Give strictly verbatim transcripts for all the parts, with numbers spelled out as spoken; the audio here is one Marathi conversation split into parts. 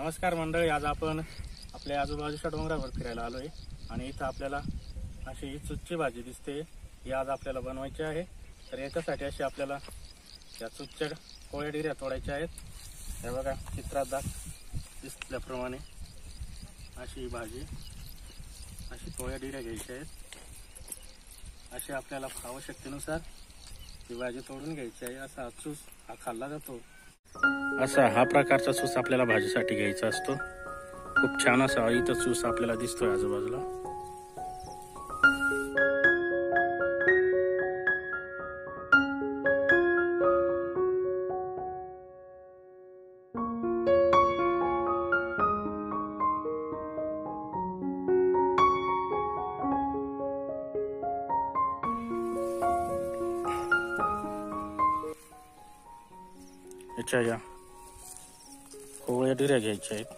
नमस्कार मंडळी, आज आपण आपल्या आजूबाजूच्या डोंगरावर फिरायला आलोय आणि इथं आपल्याला अशी चुच्ची भाजी दिसते. ही आज आपल्याला बनवायची आहे. तर याच्यासाठी अशी आपल्याला या चुच्च्या कोळ्या डिऱ्या तोडायच्या आहेत. हे बघा चित्रात दाख दिसल्याप्रमाणे अशी भाजी, अशी कोळ्या डिऱ्या घ्यायच्या आहेत. अशी आपल्याला आवश्यकतेनुसार ही भाजी तोडून घ्यायची आहे. असा चूस हा खाल्ला जातो. असा हा प्रकारचा चूस आपल्याला भाजीसाठी घ्यायचा असतो. खूप छान असा इथं चूस आपल्याला दिसतोय आजूबाजूला. याच्या या कोवळ्या डिऱ्या घ्यायच्या आहेत.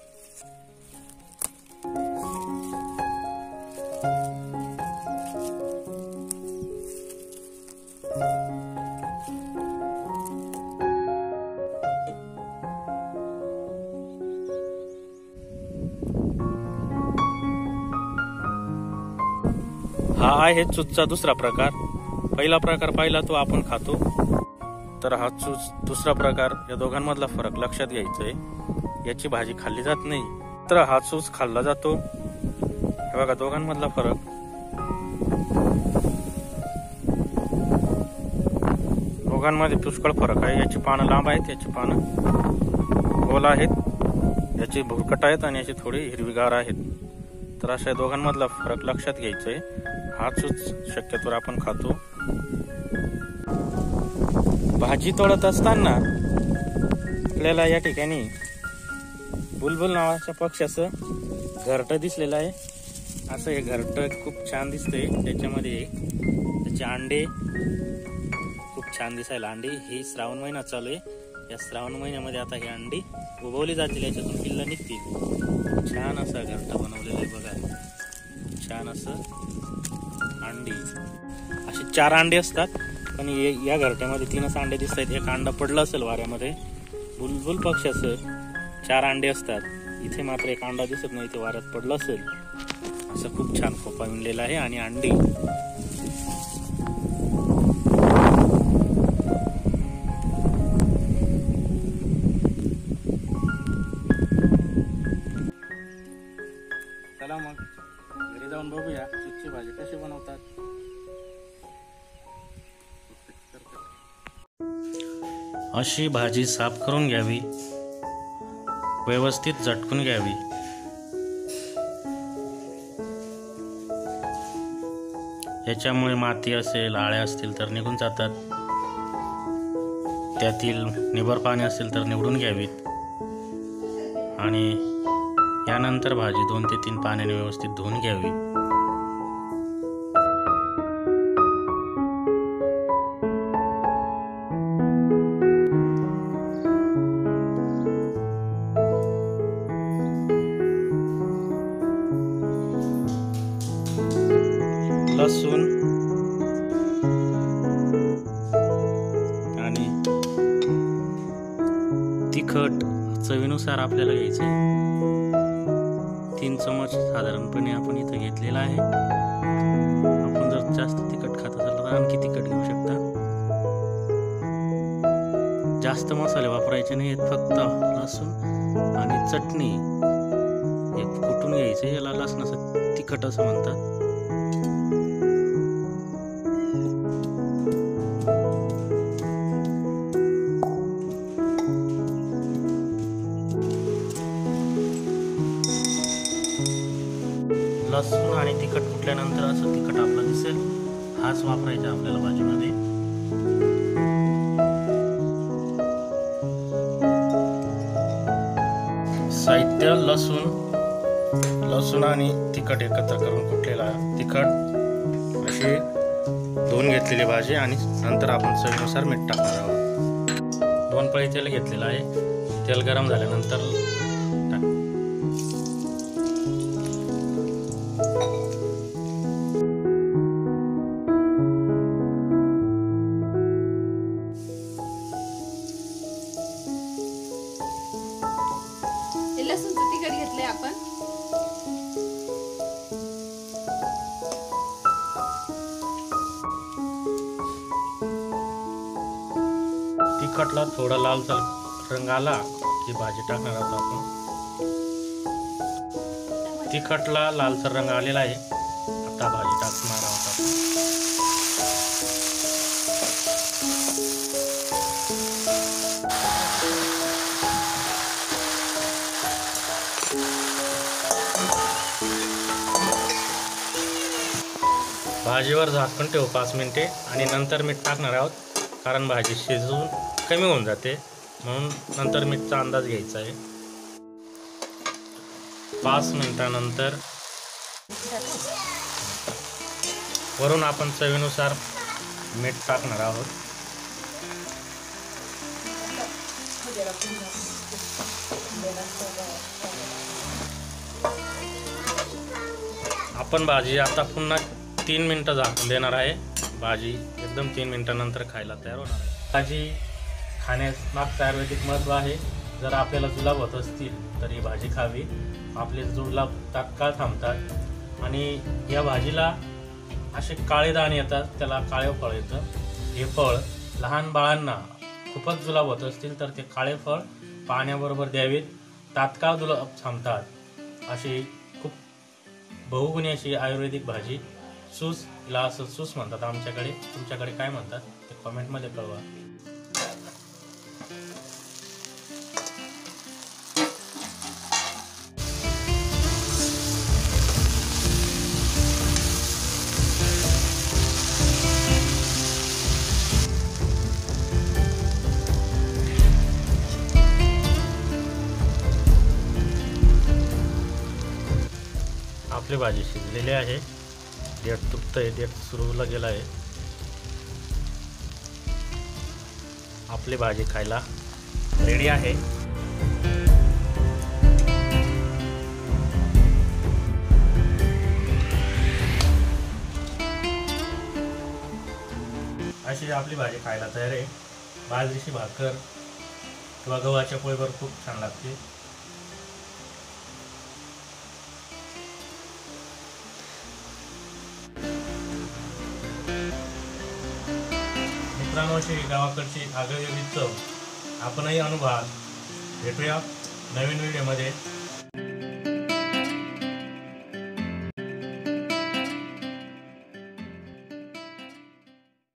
हा आहे चूसचा दुसरा प्रकार. पहिला प्रकार पाहिला तो आपण खातो, तर हा चूस दुसरा प्रकार. या दोघांमधला फरक लक्षात घ्यायचा आहे. याची भाजी खाल्ली जात नाही, तर हा चूस खाल्ला जातो. हे बघा दोघांमधला फरक. दोघांमध्ये पुष्कळ फरक आहे. याची पानं लांब आहेत, याची पानं गोल आहेत, याची भुरकट आहेत आणि याची थोडी हिरवीगार आहेत. तर अशा दोघांमधला फरक लक्षात घ्यायचा आहे. हा चूस शक्यतोवर आपण खातो. भाजी तोडत असताना आपल्याला या ठिकाणी बुलबुल नावाच्या पक्ष्याचं घरटं दिसलेलं आहे. असं हे घरटं खूप छान दिसतंय. त्याच्यामध्ये त्याचे अंडे खूप छान दिसायला. अंडी ही श्रावण महिना चालू आहे. या श्रावण महिन्यामध्ये आता ही अंडी उगवली जातील, याच्यातून पिल्लं निघतील. छान असं घरटं बनवलेलं आहे बघा. छान असं अंडी, अशी चार अंडे असतात, पण या घरट्यामध्ये तीनच अंडे दिसत आहेत. एक अंडा पडलं असेल वाऱ्यामध्ये. बुलबुल पक्ष्याचं चार अंडे असतात, इथे मात्र एक अंडा दिसत नाही, ते वाऱ्यात पडलं असेल. असं खूप छान खोपा विणलेला आहे आणि अंडी. चला मग घरी जाऊन बघूया चुच्ची भाजी कशी बनवतात. अशी भाजी साफ करून घ्यावी, व्यवस्थित झटकून घ्यावी. याच्यामुळे माती असेल, आळ्या असतील तर निघून जातात. त्यातील निबर पाणी असेल तर निवडून घ्यावीत. आणि यानंतर भाजी दोन ते तीन पाण्याने व्यवस्थित धुवून घ्यावी. लसूण आणि तिखट चवीनुसार आपल्याला घ्यायचं आहे. तीन चमच साधारणपणे आपण इथं घेतलेला आहे. आपण जर जास्त तिखट खात असाल तर आणखी तिखट घेऊ शकता. जास्त मसाले वापरायचे नाहीत, फक्त लसूण आणि चटणी हे कुटून घ्यायचे. याला लसणाचं तिखट असं म्हणतात. लसूण आणि तिखट कुटल्यानंतर असं तिखट आपलं दिसेल, हाच वापरायचा आपल्याला भाजीमध्ये. साहित्य लसूण लसूण आणि तिखट एकत्र करून कुटलेला तिखट, अशी धुवून घेतलेली भाजी. आणि नंतर आपण चवीनुसार मीठ टाकणार आहोत. दोन पळी तेल घेतलेलं आहे. तेल गरम झाल्यानंतर लसूणचं तिखट घेतलंय आपण. तिखटला थोडा लालसर रंग आला की भाजी टाकणार आहोत आपण. तिखटला लालसर रंग आलेला आहे, आता भाजी टाकणार आहोत आपण. भाजीवर झाकण ठेवू पाच मिनिटे आणि नंतर मीठ टाकणार आहोत, कारण भाजी शिजवून कमी होऊन जाते, म्हणून नंतर मीठचा अंदाज घ्यायचा आहे. पाच मिनिटानंतर वरून आपण चवीनुसार मीठ टाकणार आहोत. आपण भाजी आता पुन्हा तीन मिनिटं झाकून देणार आहे. भाजी एकदम तीन मिनिटानंतर खायला तयार होणार आहे. भाजी खाण्यास मागचं आयुर्वेदिक महत्त्व आहे. जर आपल्याला जुलाब होत असतील तर ही भाजी खावी, आपले जुलाब तात्काळ थांबतात. आणि या भाजीला असे काळे दाणे येतात, त्याला काळे फळ येतं. हे फळ लहान बाळांना खूपच जुलाब होत असतील तर ते काळे फळ पाण्याबरोबर द्यावेत, तात्काळ जुलाब थांबतात. अशी खूप बहुगुणी अशी आयुर्वेदिक भाजी. सूस, हिला असं सूस म्हणतात आमच्याकडे, तुमच्याकडे काय म्हणतात ते कमेंटमध्ये कळवा. आपली भाजी शिजलेली आहे. देठ तुटतंय, देठ सुरूला गेला आहे. आपली भाजी खायला रेडी आहे. अशी आपली भाजी खायला तयार आहे. बाजरीची भाकर किंवा गव्हाच्या पोळीवर खूप छान लागते. मित्रांनो, अशी गावाकडची आगळीवेगळी चव आपणही अनुभवाल. भेटूया नवीन व्हिडिओमध्ये.